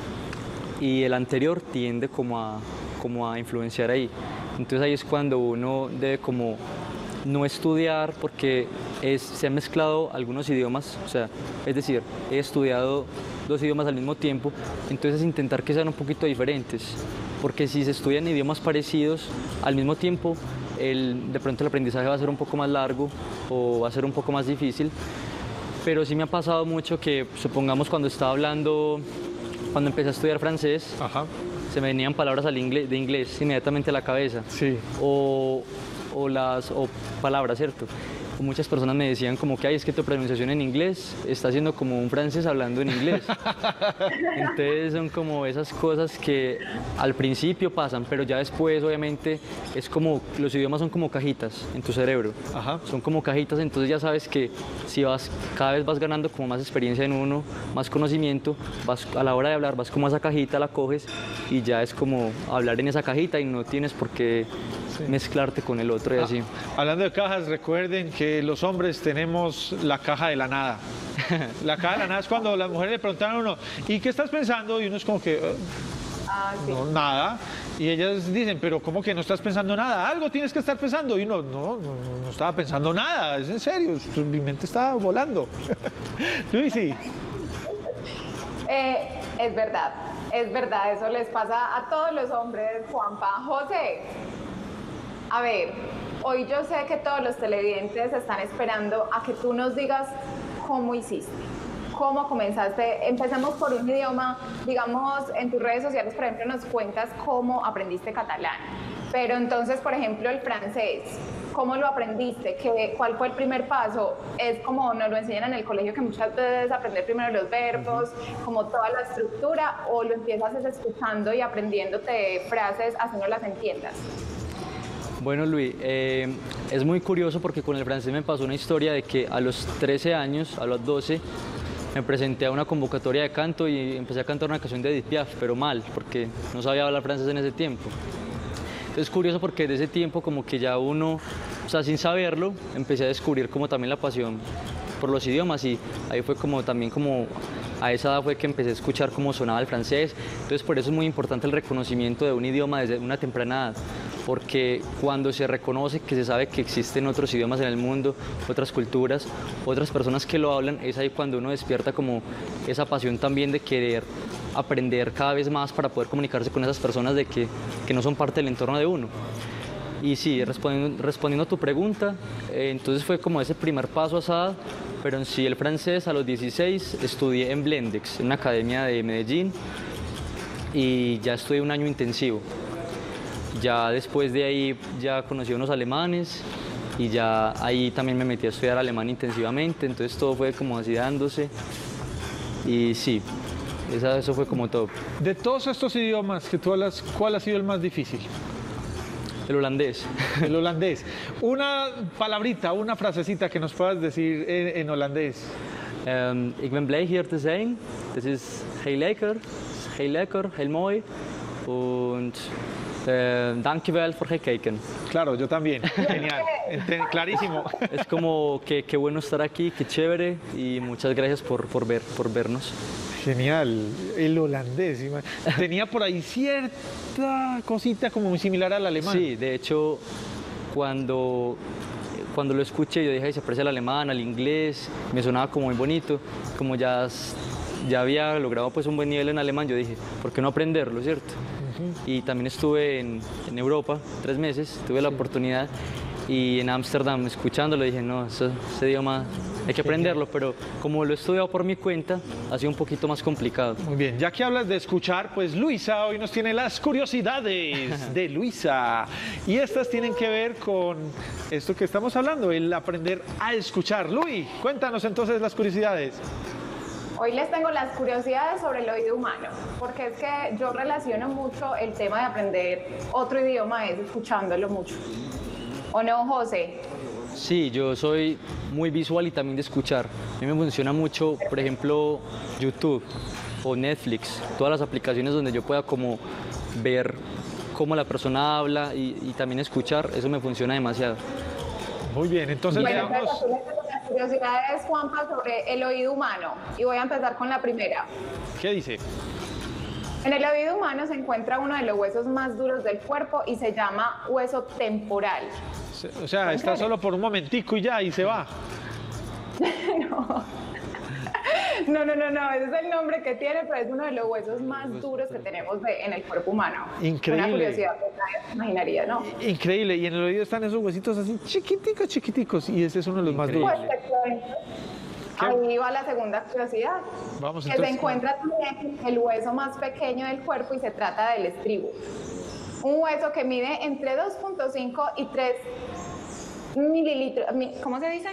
y el anterior tiende como a, como a influenciar ahí. Entonces ahí es cuando uno debe como no estudiar, porque es, se han mezclado algunos idiomas, o sea, es decir, he estudiado dos idiomas al mismo tiempo, entonces intentar que sean un poquito diferentes, porque si se estudian idiomas parecidos al mismo tiempo, el, de pronto el aprendizaje va a ser un poco más largo o va a ser un poco más difícil, pero sí me ha pasado mucho que, supongamos cuando estaba hablando, cuando empecé a estudiar francés, Ajá. se me venían palabras al inglés, de inglés inmediatamente a la cabeza, sí. o o las o palabras, ¿cierto? O muchas personas me decían como que, ay, es que tu pronunciación en inglés está haciendo como un francés hablando en inglés. Entonces son como esas cosas que al principio pasan, pero ya después obviamente es como, los idiomas son como cajitas en tu cerebro. Ajá. Son como cajitas, entonces ya sabes que si vas, cada vez vas ganando como más experiencia en uno, más conocimiento, vas, a la hora de hablar vas como a esa cajita, la coges y ya es como hablar en esa cajita y no tienes por qué sí. mezclarte con el otro y ah, así. Hablando de cajas, recuerden que los hombres tenemos la caja de la nada. La caja de la nada es cuando las mujeres le preguntan a uno, ¿y qué estás pensando? Y uno es como que, eh, ah, sí. no, nada. Y ellas dicen, pero ¿cómo que no estás pensando nada? Algo tienes que estar pensando. Y uno, no, no, no estaba pensando nada, es en serio, mi mente estaba volando. Luisi. Eh, es verdad, es verdad, eso les pasa a todos los hombres, Juanpa. José, a ver, hoy yo sé que todos los televidentes están esperando a que tú nos digas cómo hiciste, cómo comenzaste. Empecemos por un idioma, digamos, en tus redes sociales, por ejemplo, nos cuentas cómo aprendiste catalán. Pero entonces, por ejemplo, el francés, ¿cómo lo aprendiste? ¿Qué, ¿Cuál fue el primer paso? Es como nos lo enseñan en el colegio, que muchas veces aprender primero los verbos, como toda la estructura, o lo empiezas escuchando y aprendiéndote frases, así no las entiendas. Bueno, Luis, eh, es muy curioso porque con el francés me pasó una historia de que a los trece años, a los doce, me presenté a una convocatoria de canto y empecé a cantar una canción de Edith Piaf, pero mal, porque no sabía hablar francés en ese tiempo. Entonces es curioso porque desde ese tiempo como que ya uno, o sea, sin saberlo, empecé a descubrir como también la pasión por los idiomas y ahí fue como también como a esa edad fue que empecé a escuchar cómo sonaba el francés. Entonces por eso es muy importante el reconocimiento de un idioma desde una temprana edad, porque cuando se reconoce que se sabe que existen otros idiomas en el mundo, otras culturas, otras personas que lo hablan, es ahí cuando uno despierta como esa pasión también de querer aprender cada vez más para poder comunicarse con esas personas de que, que no son parte del entorno de uno. Y sí, respondiendo, respondiendo a tu pregunta, eh, entonces fue como ese primer paso a S A D, pero en sí el francés a los dieciséis estudié en Blendex, en una academia de Medellín, y ya estudié un año intensivo. Ya después de ahí ya conocí a unos alemanes y ya ahí también me metí a estudiar alemán intensivamente, entonces todo fue como así dándose y sí, esa, eso fue como todo. De todos estos idiomas que tú hablas, ¿cuál ha sido el más difícil? El holandés. El holandés. Una palabrita, una frasecita que nos puedas decir en, en holandés. Um, ik ben blij hier te zijn. Het is heel lekker, heel lekker, heel mooi. Und uh, dankjewel voor gekeken. Claro, yo también. Genial. Ent- Clarísimo. Es como que qué bueno estar aquí, qué chévere y muchas gracias por, por, ver, por vernos. Genial. El holandés. ima- Tenía por ahí cierta cosita como muy similar al alemán. Sí, de hecho, cuando, cuando lo escuché, yo dije, "Ay, se parece al alemán, al inglés", me sonaba como muy bonito, como ya, s- ya había logrado pues un buen nivel en alemán, yo dije, ¿por qué no aprenderlo, cierto? Y también estuve en, en Europa tres meses, tuve la oportunidad, y en Ámsterdam escuchándolo dije, no, eso- ese idioma hay que aprenderlo, pero como lo he estudiado por mi cuenta, ha sido un poquito más complicado. Muy bien, ya que hablas de escuchar, pues Luisa hoy nos tiene las curiosidades de Luisa. Y estas tienen que ver con esto que estamos hablando, el aprender a escuchar. Luis, cuéntanos entonces las curiosidades. Hoy les tengo las curiosidades sobre el oído humano, porque es que yo relaciono mucho el tema de aprender otro idioma es escuchándolo mucho. ¿O no, José? Sí, yo soy muy visual y también de escuchar. A mí me funciona mucho, por ejemplo, YouTube o Netflix, todas las aplicaciones donde yo pueda como ver cómo la persona habla y, y también escuchar, eso me funciona demasiado. Muy bien, entonces Bueno, veamos. entonces aquí les tengo las curiosidades, Juanpa, sobre el oído humano. Y voy a empezar con la primera. ¿Qué dice? En el oído humano se encuentra uno de los huesos más duros del cuerpo y se llama hueso temporal. O sea, está solo por un momentico y ya, y se va. No, no, no, no, ese es el nombre que tiene, pero es uno de los huesos más duros que tenemos de- en el cuerpo humano. Increíble. Una curiosidad que nadie se imaginaría, ¿no? Increíble, y en el oído están esos huesitos así chiquiticos, chiquiticos, y ese es uno de los más duros. Pues te cuento. Ahí va la segunda curiosidad. Vamos, que entonces. se encuentra también el hueso más pequeño del cuerpo y se trata del estribo. Un hueso que mide entre dos punto cinco y tres mililitros. mi- ¿Cómo se dice?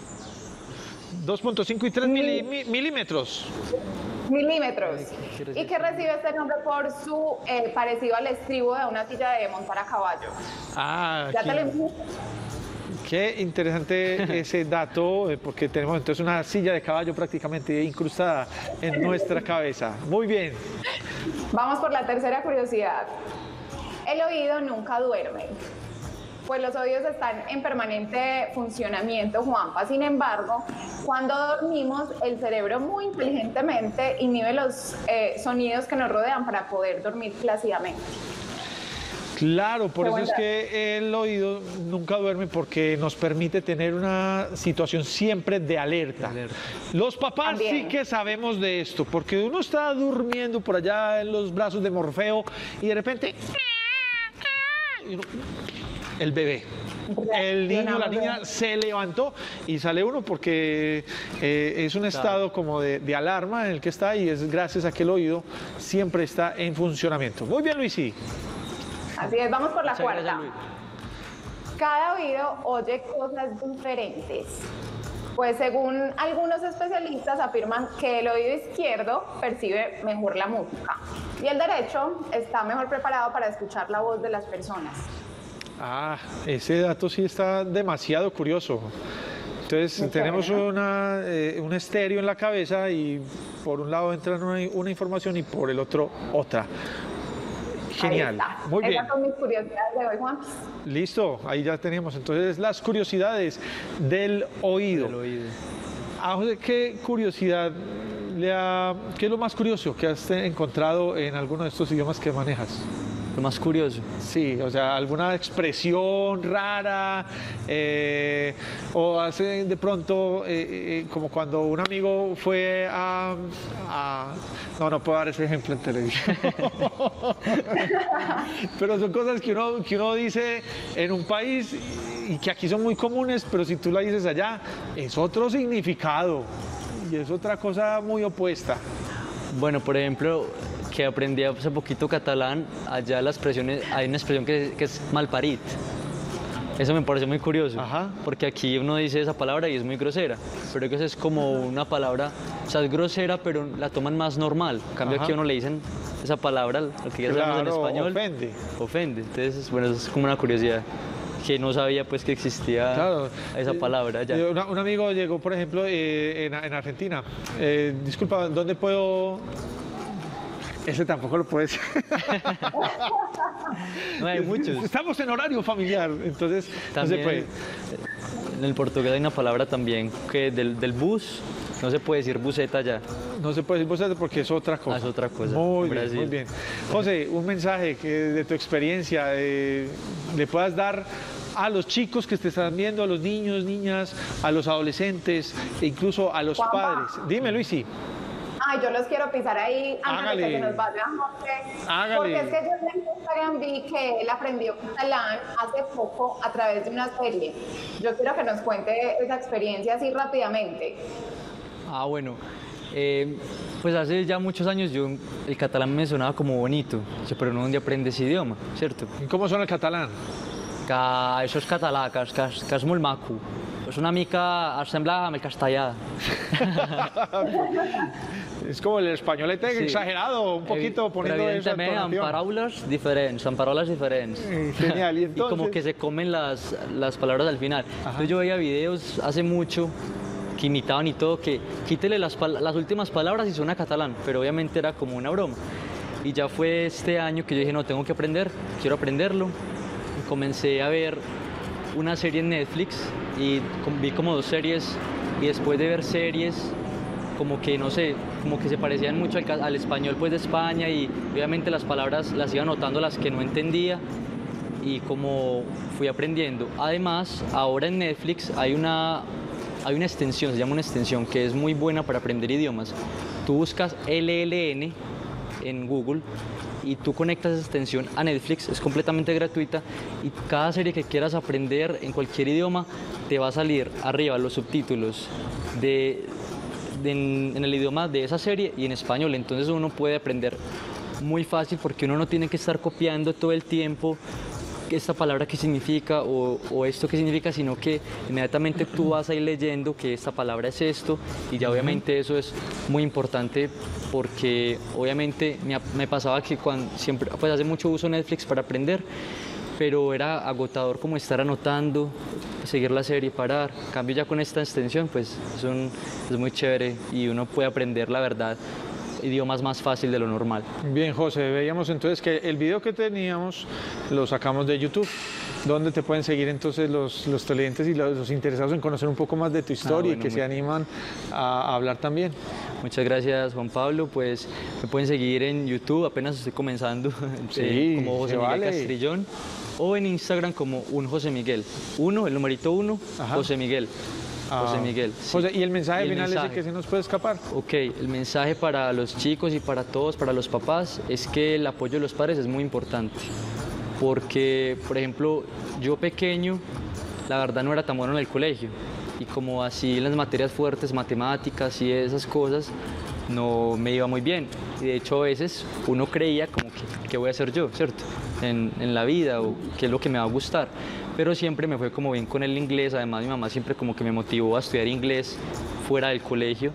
dos punto cinco y tres mili- mi- milímetros. Milímetros. Y que recibe este nombre por su eh, parecido al estribo de una silla de montar a caballo. Ah, ¿Ya aquí. te lo imaginas? Qué interesante ese dato, eh, porque tenemos entonces una silla de caballo prácticamente incrustada en nuestra cabeza. Muy bien. Vamos por la tercera curiosidad. El oído nunca duerme, pues los oídos están en permanente funcionamiento, Juanpa. Sin embargo, cuando dormimos, el cerebro muy inteligentemente inhibe los eh, sonidos que nos rodean para poder dormir plácidamente. Claro, por Qué eso buen es que el oído nunca duerme, porque nos permite tener una situación siempre de alerta. Los papás sí También. que sabemos de esto, porque uno está durmiendo por allá en los brazos de Morfeo y de repente y uno- el bebé. El niño, la niña se levantó y sale uno porque eh, es un estado como de, de alarma en el que está, y es gracias a que el oído siempre está en funcionamiento. Muy bien, Luisi. Así es, vamos por la Muchas cuarta. gracias, Luis. Cada oído oye cosas diferentes. Pues según algunos especialistas afirman que el oído izquierdo percibe mejor la música y el derecho está mejor preparado para escuchar la voz de las personas. Ah, ese dato sí está demasiado curioso. Entonces Muy tenemos chévere, ¿no? una, eh, un estéreo en la cabeza, y por un lado entra una, una información y por el otro otra. Genial, Ahí está. muy bien. Esas son mis curiosidades de hoy, Juan. Listo, ahí ya teníamos entonces las curiosidades del oído. El oído. Ah, José, ¿qué curiosidad le ha, qué es lo más curioso que has encontrado en alguno de estos idiomas que manejas? lo más curioso. Sí, o sea, alguna expresión rara, eh, o hace de pronto, eh, eh, como cuando un amigo fue a, a- No, no puedo dar ese ejemplo en televisión. Pero son cosas que uno, que uno dice en un país y que aquí son muy comunes, pero si tú la dices allá, es otro significado y es otra cosa muy opuesta. Bueno, por ejemplo, que aprendí hace poquito catalán, allá la expresión es- hay una expresión que, que es malparit. Eso me pareció muy curioso, Ajá. porque aquí uno dice esa palabra y es muy grosera, pero que eso es como una palabra, o sea, es grosera, pero la toman más normal. En cambio, Ajá. aquí a uno le dicen esa palabra, lo que ya sabemos en Claro, español, ofende. ofende. Entonces, bueno, eso es como una curiosidad, que no sabía pues que existía Claro. esa Eh, palabra allá. eh, una- un amigo llegó, por ejemplo, eh, en, en Argentina. Eh, disculpa, ¿dónde puedo...? Ese tampoco lo puedes. No, hay muchos. Estamos en horario familiar, entonces También, no se puede. eh, en el portugués hay una palabra también, que del, del bus, no se puede decir buseta ya. No se puede decir vos porque es otra cosa. Ah, es otra cosa, Muy en bien, Brasil. muy bien. José, un mensaje que de tu experiencia eh, le puedas dar a los chicos que te están viendo, a los niños, niñas, a los adolescentes e incluso a los Juanpa. padres. Dime, Luisi. Ay, yo los quiero pisar ahí antes Hágale. de que se nos vaya José. Hágale. Porque es que yo en Instagram vi que él aprendió catalán hace poco a través de una serie. Yo quiero que nos cuente esa experiencia así rápidamente. Ah, bueno. Eh, pues hace ya muchos años yo el catalán me sonaba como bonito, pero no donde aprendes idioma, ¿cierto? ¿Cómo suena el catalán? Que això és català, que, és- que, és- que és molt maco. És una mica, es sembla amb el castellà. Es como el españolete Sí. exagerado, un poquito Evi- poniendo Però esa evidentment amb entonación. paraules diferents, amb paraules diferents. Eh, Genial, y Y entonces... como que se comen las, las palabras al final. Entonces yo veía videos hace mucho que imitaban y todo, que quítele las, pal- las últimas palabras y suena catalán, pero obviamente era como una broma. Y ya fue este año que yo dije, no, tengo que aprender, quiero aprenderlo. Y comencé a ver una serie en Netflix y com- vi como dos series y después de ver series como que no sé, como que se parecían mucho al, ca- al español pues de España y obviamente las palabras las iba notando las que no entendía y como fui aprendiendo. Además, ahora en Netflix hay una, hay una extensión, se llama una extensión que es muy buena para aprender idiomas. Tú buscas L L N en Google y tú conectas esa extensión a Netflix, es completamente gratuita y cada serie que quieras aprender en cualquier idioma te va a salir arriba los subtítulos de, de- en, en el idioma de esa serie y en español, entonces uno puede aprender muy fácil porque uno no tiene que estar copiando todo el tiempo esta palabra qué significa o, o esto qué significa, sino que inmediatamente tú vas a ir leyendo que esta palabra es esto y ya obviamente eso es muy importante porque obviamente me, ha- me pasaba que cuando siempre, pues hace mucho uso Netflix para aprender, pero era agotador como estar anotando, seguir la serie, parar. En cambio ya con esta extensión pues es, un- es muy chévere y uno puede aprender la verdad idiomas más fácil de lo normal. Bien, José, veíamos entonces que el video que teníamos lo sacamos de YouTube. ¿Dónde te pueden seguir entonces los, los televidentes y los, los interesados en conocer un poco más de tu historia bueno, y que muy- se animan a, a hablar también? Muchas gracias, Juan Pablo. Pues me pueden seguir en YouTube, apenas estoy comenzando, Sí, eh, como José se Miguel vale. Castrillón, o en Instagram como un José Miguel. Uno, el numerito uno, Ajá. José Miguel. José Ah, Miguel. sí. José, ¿y el mensaje Y el final ese mensaje. que se nos puede escapar? Ok, el mensaje para los chicos y para todos, para los papás, es que el apoyo de los padres es muy importante. Porque, por ejemplo, yo pequeño, la verdad no era tan bueno en el colegio. Y como así en las materias fuertes, matemáticas y esas cosas, no me iba muy bien. Y de hecho a veces uno creía como que, ¿qué voy a hacer yo, cierto? En, en la vida o qué es lo que me va a gustar. Pero siempre me fue como bien con el inglés, además mi mamá siempre como que me motivó a estudiar inglés fuera del colegio.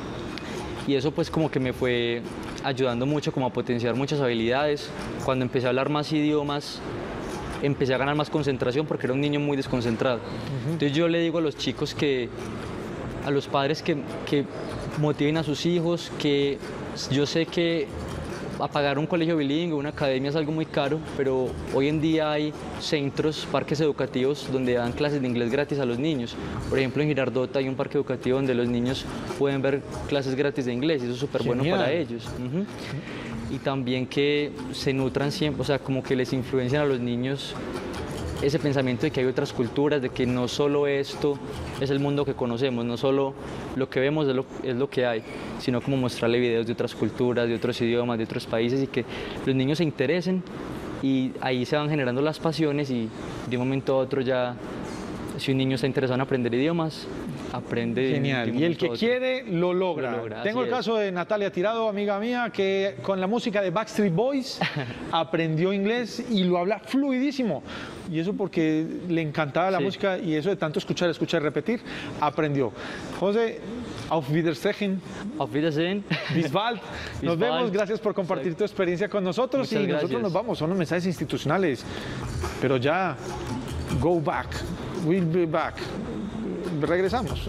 Y eso pues como que me fue ayudando mucho como a potenciar muchas habilidades. Cuando empecé a hablar más idiomas, empecé a ganar más concentración porque era un niño muy desconcentrado. Entonces yo le digo a los chicos que, a los padres que, que motiven a sus hijos, que yo sé que a pagar un colegio bilingüe, una academia es algo muy caro, pero hoy en día hay centros, parques educativos donde dan clases de inglés gratis a los niños. Por ejemplo, en Girardota hay un parque educativo donde los niños pueden ver clases gratis de inglés y eso es súper bueno Genial. para ellos. Ujú. y también que se nutran siempre, o sea, como que les influencian a los niños ese pensamiento de que hay otras culturas, de que no solo esto es el mundo que conocemos, no solo lo que vemos es lo, es lo que hay, sino como mostrarle videos de otras culturas, de otros idiomas, de otros países y que los niños se interesen y ahí se van generando las pasiones y de un momento a otro ya, si un niño está interesado en aprender idiomas, aprende. Genial. Y el que quiere lo logra. Lo logra, Tengo el así caso de Natalia Tirado, amiga mía, que con la música de Backstreet Boys aprendió inglés y lo habla fluidísimo. Y eso porque le encantaba la Sí. música y eso de tanto escuchar, escuchar, repetir, aprendió. José, auf Wiedersehen, Auf Wiedersehen. bis bald. Nos Bis vemos. bald. Gracias por compartir Exacto. tu experiencia con nosotros. Muchas y nosotros gracias. nos vamos. Son los mensajes institucionales. Pero ya, go back. We'll be back. Regresamos.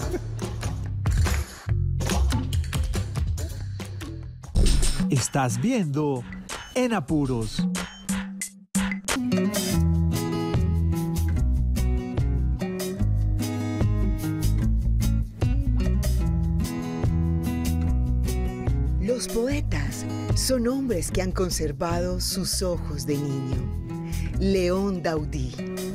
Estás viendo En Apuros. Los poetas son hombres que han conservado sus ojos de niño. León Daudí.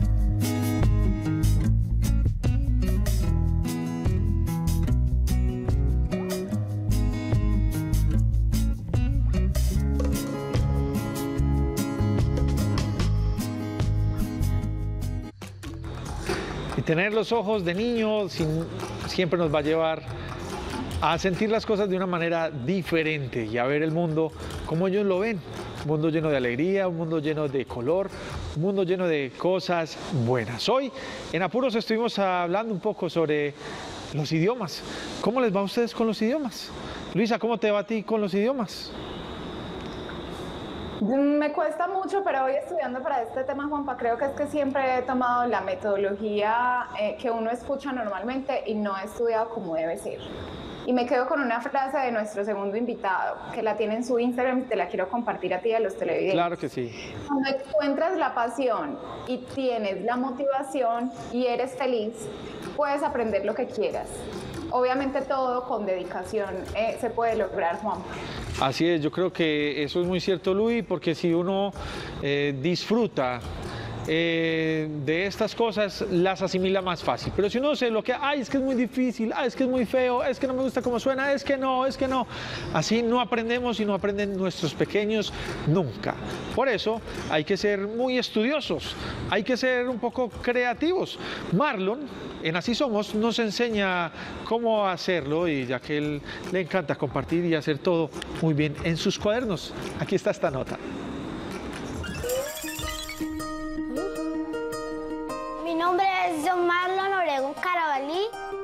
Y tener los ojos de niño sin- siempre nos va a llevar a sentir las cosas de una manera diferente y a ver el mundo como ellos lo ven. Un mundo lleno de alegría, un mundo lleno de color, un mundo lleno de cosas buenas. Hoy en Apuros estuvimos hablando un poco sobre los idiomas. ¿Cómo les va a ustedes con los idiomas? Luisa, ¿cómo te va a ti con los idiomas? Me cuesta mucho, pero hoy estudiando para este tema, Juanpa, creo que es que siempre he tomado la metodología eh, que uno escucha normalmente y no he estudiado como debe ser. Y me quedo con una frase de nuestro segundo invitado, que la tiene en su Instagram y te la quiero compartir a ti y a los televidentes. Claro que sí. Cuando encuentras la pasión y tienes la motivación y eres feliz, puedes aprender lo que quieras. Obviamente todo con dedicación eh, se puede lograr, Juanpa. Así es, yo creo que eso es muy cierto, Luis, porque si uno eh, disfruta eh, de estas cosas, las asimila más fácil. Pero si uno se lo que, ay, es que es muy difícil, ay, es que es muy feo, es que no me gusta cómo suena, es que no, es que no. Así no aprendemos y no aprenden nuestros pequeños nunca. Por eso hay que ser muy estudiosos, hay que ser un poco creativos. Marlon, en Así Somos, nos enseña cómo hacerlo y ya que él le encanta compartir y hacer todo muy bien en sus cuadernos. Aquí está esta nota. Mi nombre es John Marlon Obregón Carabalí.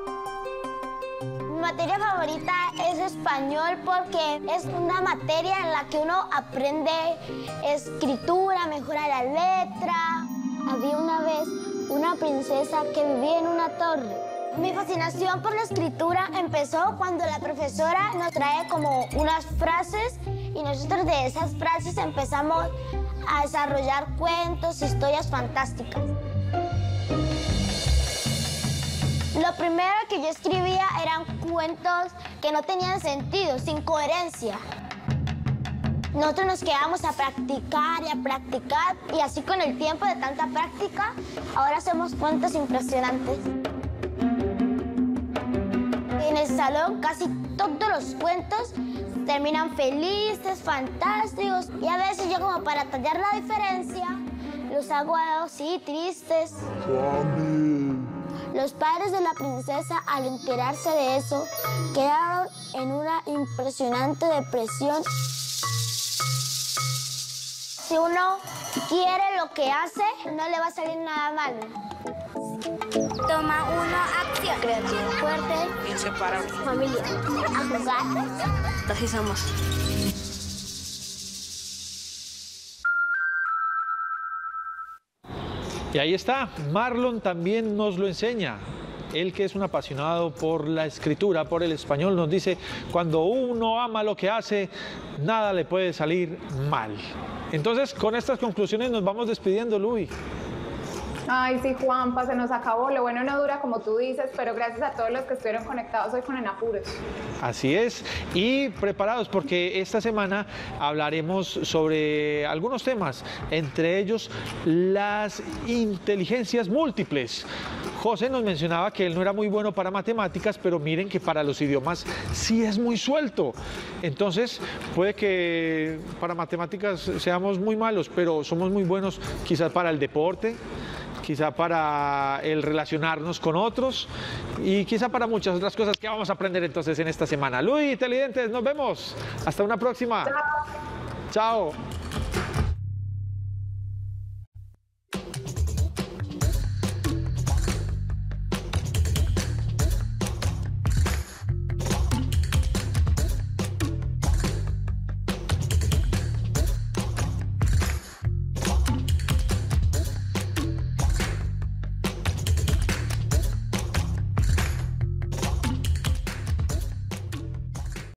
Mi materia favorita es español porque es una materia en la que uno aprende escritura, mejora la letra. Había una vez una princesa que vivía en una torre. Mi fascinación por la escritura empezó cuando la profesora nos trae como unas frases y nosotros de esas frases empezamos a desarrollar cuentos, historias fantásticas. Lo primero que yo escribía eran cuentos que no tenían sentido, sin coherencia. Nosotros nos quedamos a practicar y a practicar y así con el tiempo de tanta práctica, ahora hacemos cuentos impresionantes. En el salón casi todos los cuentos terminan felices, fantásticos y a veces yo como para tallar la diferencia los hago así tristes. Los padres de la princesa, al enterarse de eso, quedaron en una impresionante depresión. Si uno quiere lo que hace, no le va a salir nada mal. Toma uno, acción. Creativo, fuerte, inseparable, familia. A jugar. Así somos. Y ahí está, Marlon también nos lo enseña. Él que es un apasionado por la escritura, por el español, nos dice, cuando uno ama lo que hace, nada le puede salir mal. Entonces, con estas conclusiones nos vamos despidiendo, Luis. Ay, sí, Juanpa, se nos acabó. Lo bueno no dura como tú dices, pero gracias a todos los que estuvieron conectados hoy con En Apuros. Así es, y preparados porque esta semana hablaremos sobre algunos temas, entre ellos las inteligencias múltiples. José nos mencionaba que él no era muy bueno para matemáticas, pero miren que para los idiomas sí es muy suelto. Entonces, puede que para matemáticas seamos muy malos, pero somos muy buenos quizás para el deporte, quizá para el relacionarnos con otros y quizá para muchas otras cosas que vamos a aprender entonces en esta semana. Luis, televidentes, nos vemos. Hasta una próxima. Chao. Chao.